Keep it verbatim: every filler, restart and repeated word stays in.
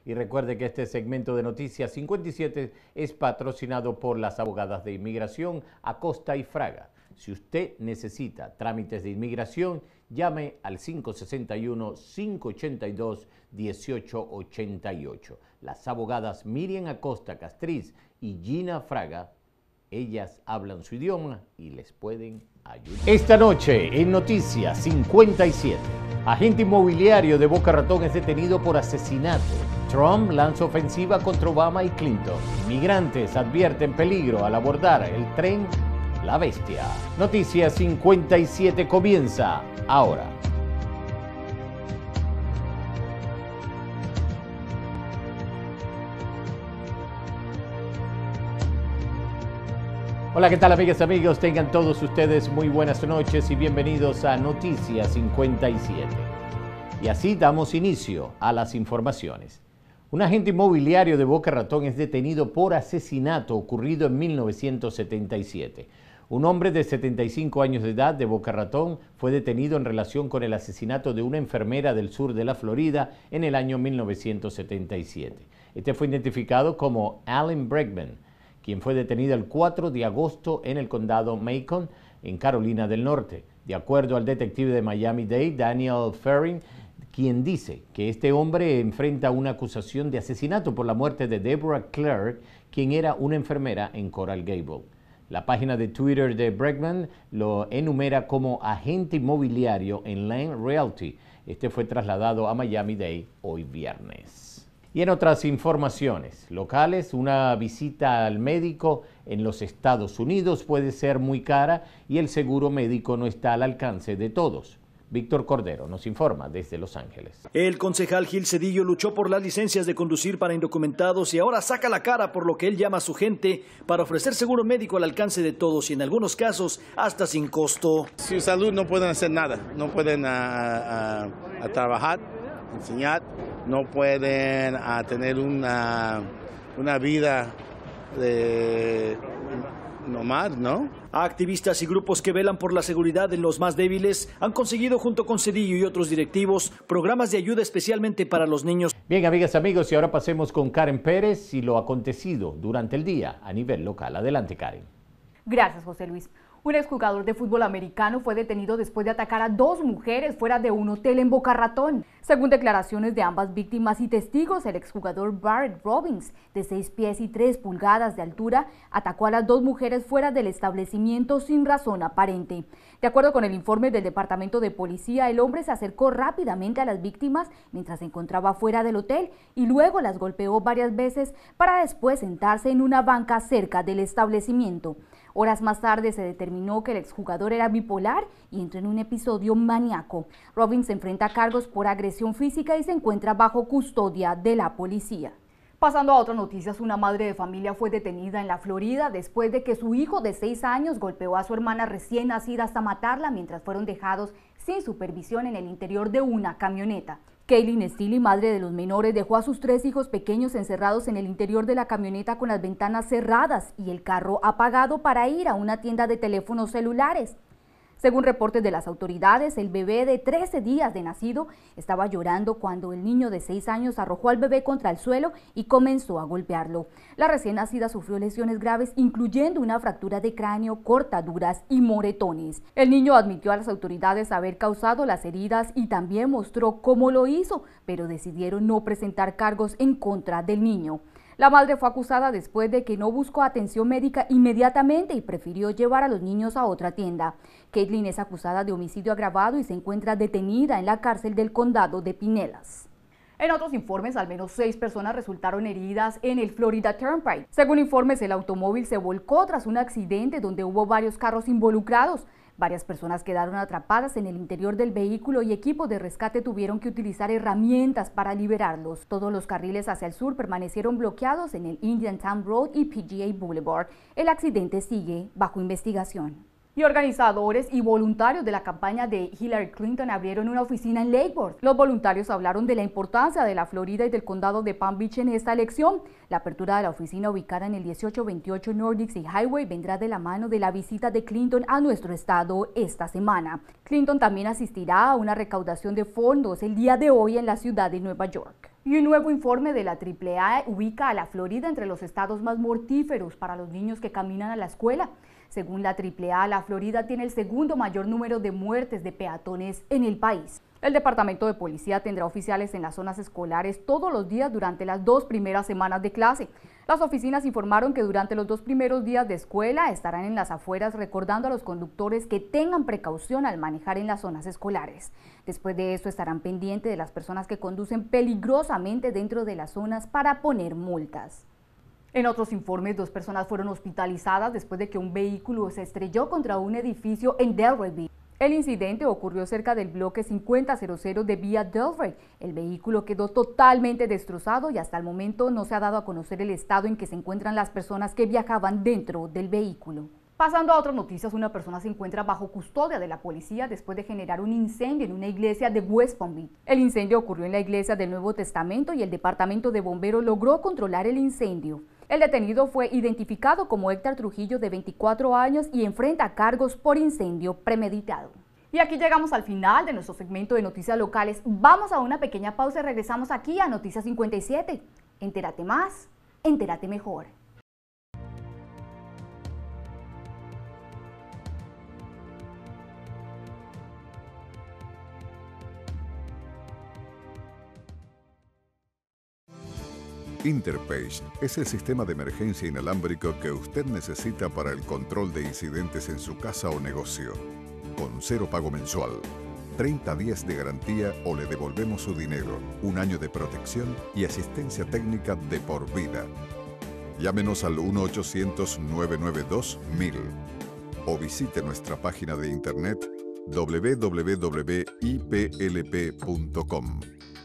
Y recuerde que este segmento de Noticias cincuenta y siete es patrocinado por las abogadas de inmigración Acosta y Fraga. Si usted necesita trámites de inmigración, llame al cinco seis uno, cinco ocho dos, uno ocho ocho ocho. Las abogadas Miriam Acosta Castriz y Gina Fraga, ellas hablan su idioma y les pueden ayudar. Esta noche en Noticias cincuenta y siete, agente inmobiliario de Boca Ratón es detenido por asesinato. Trump lanza ofensiva contra Obama y Clinton. Inmigrantes advierten peligro al abordar el tren La Bestia. Noticias cincuenta y siete comienza ahora. Hola, ¿qué tal, amigas y amigos? Tengan todos ustedes muy buenas noches y bienvenidos a Noticias cincuenta y siete. Y así damos inicio a las informaciones. Un agente inmobiliario de Boca Ratón es detenido por asesinato ocurrido en mil novecientos setenta y siete. Un hombre de setenta y cinco años de edad de Boca Ratón fue detenido en relación con el asesinato de una enfermera del sur de la Florida en el año mil novecientos setenta y siete. Este fue identificado como Alan Bregman, quien fue detenido el cuatro de agosto en el condado Macon, en Carolina del Norte. De acuerdo al detective de Miami-Dade, Daniel Ferrin, quien dice que este hombre enfrenta una acusación de asesinato por la muerte de Deborah Clark, quien era una enfermera en Coral Gable. La página de Twitter de Bregman lo enumera como agente inmobiliario en Land Realty. Este fue trasladado a Miami-Dade hoy viernes. Y en otras informaciones locales, una visita al médico en los Estados Unidos puede ser muy cara y el seguro médico no está al alcance de todos. Víctor Cordero nos informa desde Los Ángeles. El concejal Gil Cedillo luchó por las licencias de conducir para indocumentados y ahora saca la cara por lo que él llama a su gente para ofrecer seguro médico al alcance de todos y en algunos casos hasta sin costo. Su salud no pueden hacer nada, no pueden uh, uh, uh, trabajar, enseñar, no pueden uh, tener una, una vida de nomad, ¿no? Activistas y grupos que velan por la seguridad de los más débiles han conseguido junto con Cedillo y otros directivos programas de ayuda especialmente para los niños. Bien, amigas y amigos, y ahora pasemos con Karen Pérez y lo acontecido durante el día a nivel local. Adelante, Karen. Gracias, José Luis. Un exjugador de fútbol americano fue detenido después de atacar a dos mujeres fuera de un hotel en Boca Ratón. Según declaraciones de ambas víctimas y testigos, el exjugador Barrett Robbins, de seis pies y tres pulgadas de altura, atacó a las dos mujeres fuera del establecimiento sin razón aparente. De acuerdo con el informe del Departamento de Policía, el hombre se acercó rápidamente a las víctimas mientras se encontraba fuera del hotel y luego las golpeó varias veces para después sentarse en una banca cerca del establecimiento. Horas más tarde se determinó que el exjugador era bipolar y entró en un episodio maníaco. Robbins se enfrenta a cargos por agresión física y se encuentra bajo custodia de la policía. Pasando a otras noticias, una madre de familia fue detenida en la Florida después de que su hijo de seis años golpeó a su hermana recién nacida hasta matarla mientras fueron dejados sin supervisión en el interior de una camioneta. Kaylin Steele, madre de los menores, dejó a sus tres hijos pequeños encerrados en el interior de la camioneta con las ventanas cerradas y el carro apagado para ir a una tienda de teléfonos celulares. Según reportes de las autoridades, el bebé de trece días de nacido estaba llorando cuando el niño de seis años arrojó al bebé contra el suelo y comenzó a golpearlo. La recién nacida sufrió lesiones graves, incluyendo una fractura de cráneo, cortaduras y moretones. El niño admitió a las autoridades haber causado las heridas y también mostró cómo lo hizo, pero decidieron no presentar cargos en contra del niño. La madre fue acusada después de que no buscó atención médica inmediatamente y prefirió llevar a los niños a otra tienda. Caitlin es acusada de homicidio agravado y se encuentra detenida en la cárcel del condado de Pinellas. En otros informes, al menos seis personas resultaron heridas en el Florida Turnpike. Según informes, el automóvil se volcó tras un accidente donde hubo varios carros involucrados. Varias personas quedaron atrapadas en el interior del vehículo y equipos de rescate tuvieron que utilizar herramientas para liberarlos. Todos los carriles hacia el sur permanecieron bloqueados en el Indiantown Road y P G A Boulevard. El accidente sigue bajo investigación. Y organizadores y voluntarios de la campaña de Hillary Clinton abrieron una oficina en Lake Worth. Los voluntarios hablaron de la importancia de la Florida y del condado de Palm Beach en esta elección. La apertura de la oficina ubicada en el dieciocho veintiocho North Dixie Highway vendrá de la mano de la visita de Clinton a nuestro estado esta semana. Clinton también asistirá a una recaudación de fondos el día de hoy en la ciudad de Nueva York. Y un nuevo informe de la triple A ubica a la Florida entre los estados más mortíferos para los niños que caminan a la escuela. Según la triple A, la Florida tiene el segundo mayor número de muertes de peatones en el país. El Departamento de Policía tendrá oficiales en las zonas escolares todos los días durante las dos primeras semanas de clase. Las oficinas informaron que durante los dos primeros días de escuela estarán en las afueras recordando a los conductores que tengan precaución al manejar en las zonas escolares. Después de eso estarán pendientes de las personas que conducen peligrosamente dentro de las zonas para poner multas. En otros informes, dos personas fueron hospitalizadas después de que un vehículo se estrelló contra un edificio en Delray. El incidente ocurrió cerca del bloque cincuenta cero de Vía Delray. El vehículo quedó totalmente destrozado y hasta el momento no se ha dado a conocer el estado en que se encuentran las personas que viajaban dentro del vehículo. Pasando a otras noticias, una persona se encuentra bajo custodia de la policía después de generar un incendio en una iglesia de West Palm Beach. El incendio ocurrió en la iglesia del Nuevo Testamento y el departamento de bomberos logró controlar el incendio. El detenido fue identificado como Héctor Trujillo, de veinticuatro años, y enfrenta cargos por incendio premeditado. Y aquí llegamos al final de nuestro segmento de noticias locales. Vamos a una pequeña pausa y regresamos aquí a Noticias cincuenta y siete. Entérate más, entérate mejor. Interpage es el sistema de emergencia inalámbrico que usted necesita para el control de incidentes en su casa o negocio. Con cero pago mensual, treinta días de garantía o le devolvemos su dinero, un año de protección y asistencia técnica de por vida. Llámenos al uno ochocientos, nueve nueve dos, mil o visite nuestra página de internet doble u doble u doble u punto i p l p punto com.